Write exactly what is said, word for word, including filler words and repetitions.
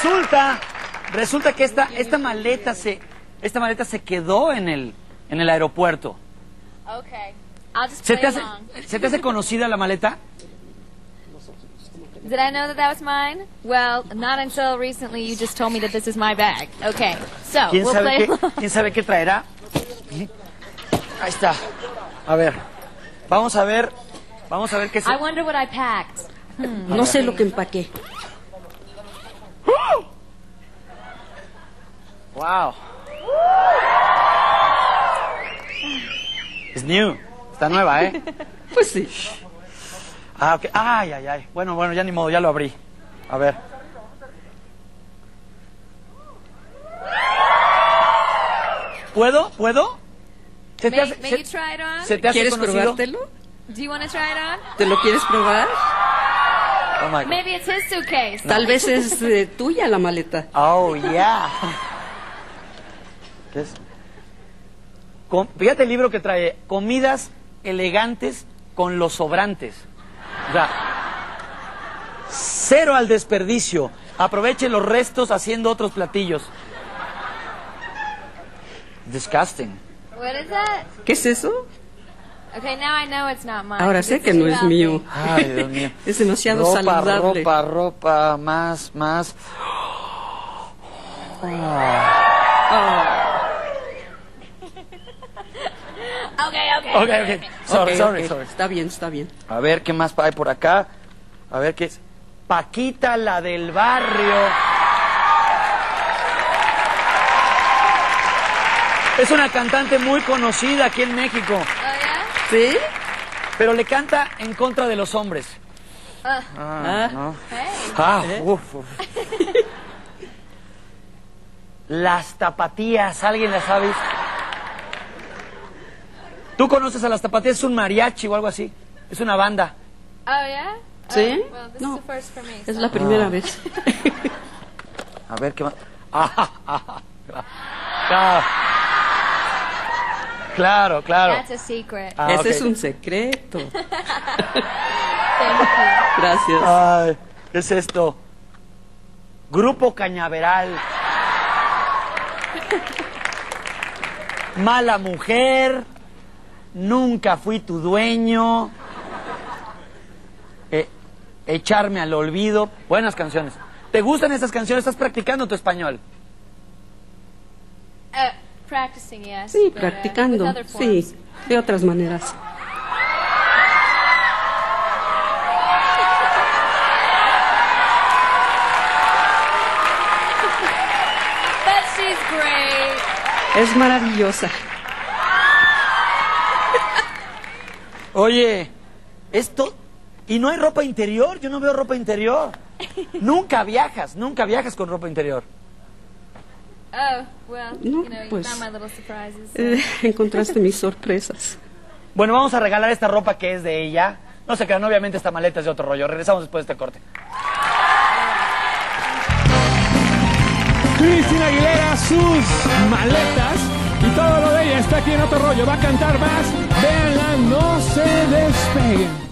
resulta, resulta que esta, esta maleta se, esta maleta se quedó en el, en el aeropuerto. Okay. I'll just ¿Se play te hace, along. ¿se te hace conocida la maleta? Did I know that that was mine? Well, not until recently you just told me that this is my bag. Okay, so ¿Quién we'll sabe play qué, along. quién sabe qué traerá? Ahí está. A ver, vamos a ver, vamos a ver qué se... I wonder what I packed. Hmm. No sé lo que empaqué. Wow. Es new. Está nueva, ¿eh? Pues sí. Ah, ok. Ay, ay, ay. Bueno, bueno, ya ni modo, ya lo abrí. A ver. ¿Puedo? ¿Puedo? ¿Se te May, hace, may se- you try it on? se te hace ¿Quieres conocido? probártelo? Do you want to try it on? ¿Te lo quieres probar? Oh my God. Maybe it's his suitcase. Tal vez es eh, tuya la maleta. Oh, yeah. ¿Qué es? Com- Fíjate el libro que trae. Comidas elegantes con los sobrantes. O sea, cero al desperdicio. Aproveche los restos haciendo otros platillos. Disgusting. What is that? ¿Qué es eso? Okay, now I know it's not mine. Ahora sé It's que too no es healthy. mío. Ay, Dios mío. Es demasiado ropa, saludable. ropa, ropa, más, más. Okay, okay. Ok, ok. Sorry, Ok, sorry, ok. sorry. Está bien, está bien. A ver qué más hay por acá. A ver qué es. Paquita, la del barrio. Es una cantante muy conocida aquí en México, Oh, yeah? ¿Sí? pero le canta en contra de los hombres. Uh, Ah, ¿no? hey. Ah, uf, uf. Las tapatías, ¿alguien las sabe? ¿Tú conoces a las tapatías? Es un mariachi o algo así. Es una banda. Oh, yeah? ¿Sí? Oh, well, this No. is the first for me. Es so- la primera vez. A ver qué más. Ah, ah, ah, claro. Claro, claro. That's a secret. Ah, Ese ok. es un secreto. Thank you. Gracias. Ay, ¿qué es esto? Grupo Cañaveral. Mala mujer. Nunca fui tu dueño. Eh, echarme al olvido. Buenas canciones. ¿Te gustan esas canciones? ¿Estás practicando tu español? Uh, practicing, yes. Sí, but, uh, practicando. with other forms. Sí, de otras maneras. But she's great. Es maravillosa. Oye, esto... ¿Y no hay ropa interior? Yo no veo ropa interior. Nunca viajas, nunca viajas con ropa interior. Oh, well, No, you know, you pues, found my little surprises. so- Eh, encontraste mis sorpresas. Bueno, vamos a regalar esta ropa que es de ella. No se crean, obviamente esta maleta es de otro rollo. Regresamos después de este corte. Cristina Aguilera, sus maletas y todo lo de ella está aquí en Otro Rollo. Va a cantar más. Véanla, no se despeguen.